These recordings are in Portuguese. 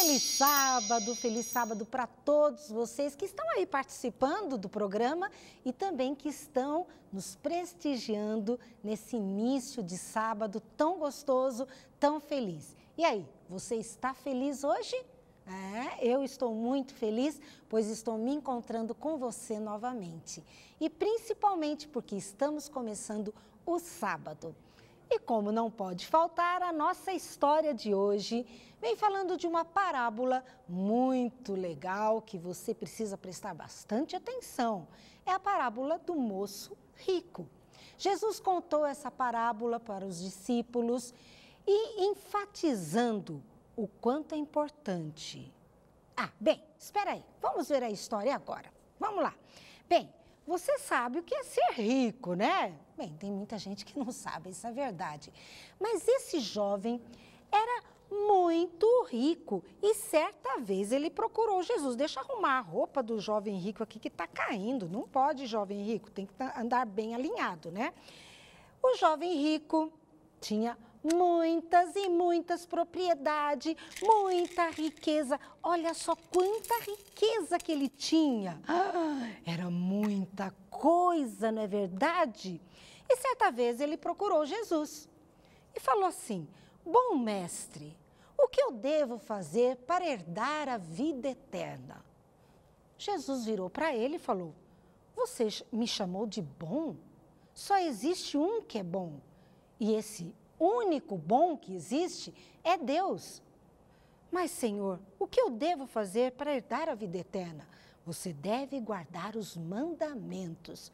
Feliz sábado para todos vocês que estão aí participando do programa e também que estão nos prestigiando nesse início de sábado tão gostoso, tão feliz. E aí, você está feliz hoje? Eu estou muito feliz, pois estou me encontrando com você novamente. E principalmente porque estamos começando o sábado. E como não pode faltar, a nossa história de hoje vem falando de uma parábola muito legal que você precisa prestar bastante atenção. É a parábola do moço rico. Jesus contou essa parábola para os discípulos e enfatizando o quanto é importante. Espera aí, vamos ver a história agora. Vamos lá. Bem, você sabe o que é ser rico, né? Bem, tem muita gente que não sabe, isso é verdade. Mas esse jovem era muito rico e certa vez ele procurou Jesus. Deixa eu arrumar a roupa do jovem rico aqui que está caindo. Não pode, jovem rico, tem que andar bem alinhado, né? O jovem rico tinha muitas e muitas propriedades, muita riqueza. Olha só quanta riqueza que ele tinha. Era muita coisa, não é verdade? E certa vez ele procurou Jesus e falou assim: bom mestre, o que eu devo fazer para herdar a vida eterna? Jesus virou para ele e falou: você me chamou de bom? Só existe um que é bom. E esse único bom que existe é Deus. Mas, Senhor, o que eu devo fazer para herdar a vida eterna? Você deve guardar os mandamentos.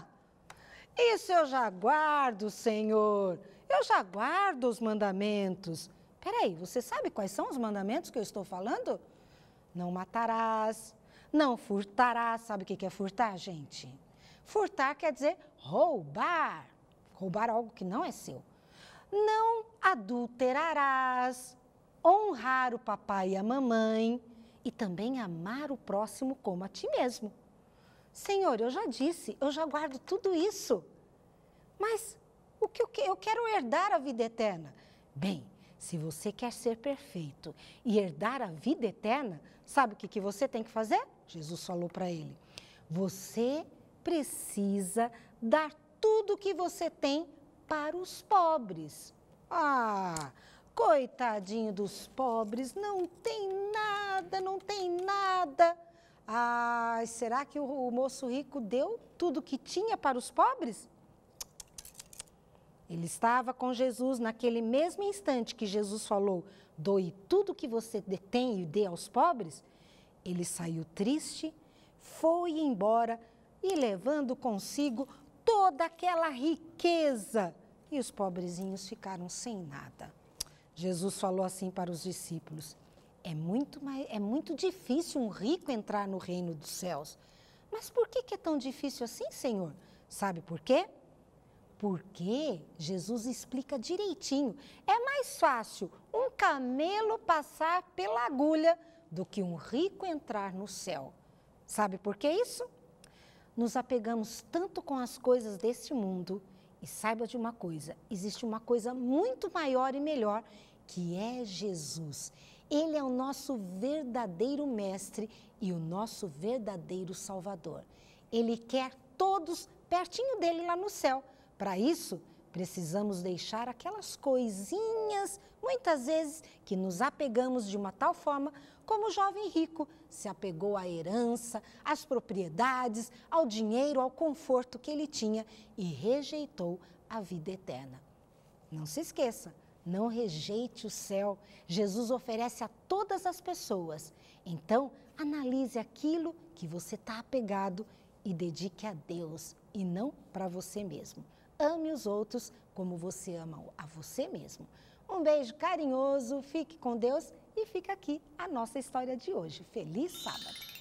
Isso eu já guardo, Senhor. Eu já guardo os mandamentos. Peraí, você sabe quais são os mandamentos que eu estou falando? Não matarás, não furtarás. Sabe o que é furtar, gente? Furtar quer dizer roubar. Roubar algo que não é seu. Não adulterarás, honrar o papai e a mamãe e também amar o próximo como a ti mesmo. Senhor, eu já disse, eu já guardo tudo isso. Mas o que eu quero herdar a vida eterna? Bem, se você quer ser perfeito e herdar a vida eterna, sabe o que você tem que fazer? Jesus falou para ele. Você precisa dar tudo o que você tem para os pobres. Coitadinho dos pobres, não tem nada, não tem nada. Será que o moço rico deu tudo que tinha para os pobres? Ele estava com Jesus naquele mesmo instante que Jesus falou, doe tudo que você tem e dê aos pobres. Ele saiu triste, foi embora e levando consigo toda aquela riqueza. E os pobrezinhos ficaram sem nada. Jesus falou assim para os discípulos: é muito difícil um rico entrar no reino dos céus. Mas por que é tão difícil assim, Senhor? Sabe por quê? Porque Jesus explica direitinho. É mais fácil um camelo passar pela agulha do que um rico entrar no céu. Sabe por que isso? Nos apegamos tanto com as coisas deste mundo. E saiba de uma coisa, existe uma coisa muito maior e melhor, que é Jesus. Ele é o nosso verdadeiro mestre e o nosso verdadeiro salvador. Ele quer todos pertinho dele lá no céu. Para isso, precisamos deixar aquelas coisinhas, muitas vezes, que nos apegamos de uma tal forma como o jovem rico se apegou à herança, às propriedades, ao dinheiro, ao conforto que ele tinha e rejeitou a vida eterna. Não se esqueça, não rejeite o céu. Jesus oferece a todas as pessoas. Então, analise aquilo que você está apegado e dedique a Deus e não para você mesmo. Ame os outros como você ama a você mesmo. Um beijo carinhoso, fique com Deus e fica aqui a nossa história de hoje. Feliz sábado!